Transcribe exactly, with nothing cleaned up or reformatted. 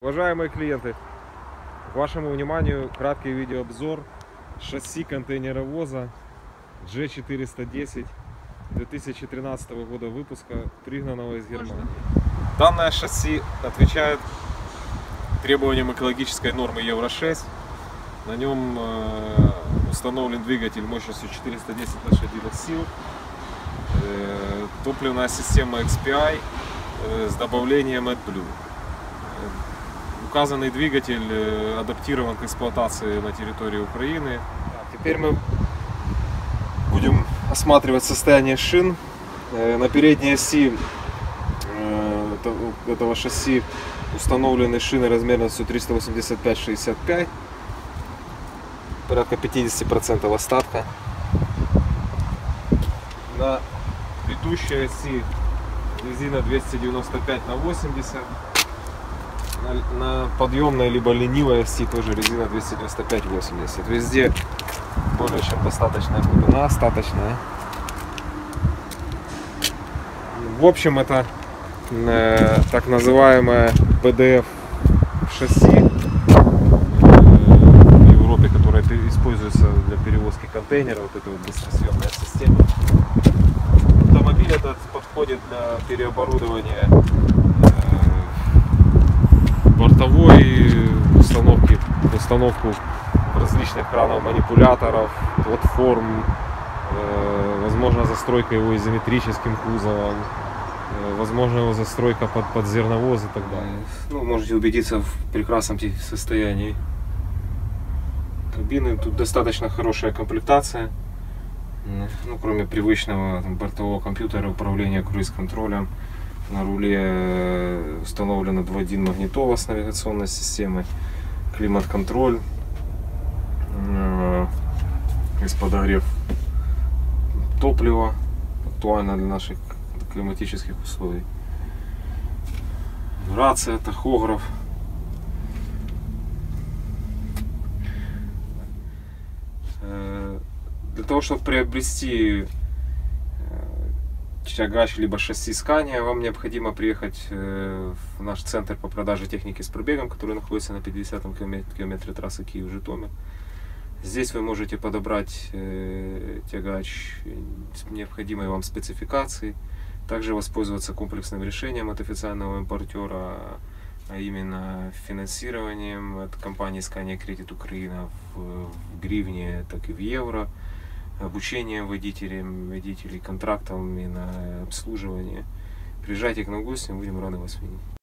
Уважаемые клиенты, к вашему вниманию краткий видеообзор шасси контейнеровоза джи четыреста десять две тысячи тринадцатого года выпуска, пригнанного из Германии. Данное шасси отвечает требованиям экологической нормы евро шесть. На нем э, установлен двигатель мощностью четыреста десять лошадиных сил, э, топливная система икс пи ай э, с добавлением AdBlue. Указанный двигатель адаптирован к эксплуатации на территории Украины. Теперь мы будем осматривать состояние шин. На передней оси этого шасси установлены шины размерностью триста восемьдесят пять шестьдесят пять, порядка пятьдесят процентов остатка. На ведущей оси резина двести девяносто пять на восемьдесят. На подъемной либо ленивой оси тоже резина двести девяносто пять восемьдесят. Везде более чем достаточная глубина, остаточная. В общем, это э, так называемое пэ дэ эф шасси в Европе, которое используется для перевозки контейнеров. Вот эта вот быстросъемная система. Автомобиль этот подходит для переоборудования бортовой установки, установку различных кранов, манипуляторов, платформ, э, возможно застройка его изометрическим кузовом, э, возможно его застройка под, под зерновоз и так далее. Ну, можете убедиться в прекрасном состоянии кабины. Тут достаточно хорошая комплектация, ну, кроме привычного там, бортового компьютера, управления круиз-контролем. На руле установлена два один магнитола с навигационной системой, климат-контроль, есть подогрев топлива, актуально для наших климатических условий, рация, тахограф. Для того, чтобы приобрести тягач либо шасси Scania, вам необходимо приехать в наш центр по продаже техники с пробегом, который находится на пятидесятом километре трассы Киев-Житомир. Здесь вы можете подобрать тягач с необходимой вам спецификацией, также воспользоваться комплексным решением от официального импортера, а именно финансированием от компании Scania Credit Украина в гривне, так и в евро, обучением водителей, водителей контрактами на обслуживание. Приезжайте к нам в гости, мы будем рады вас видеть.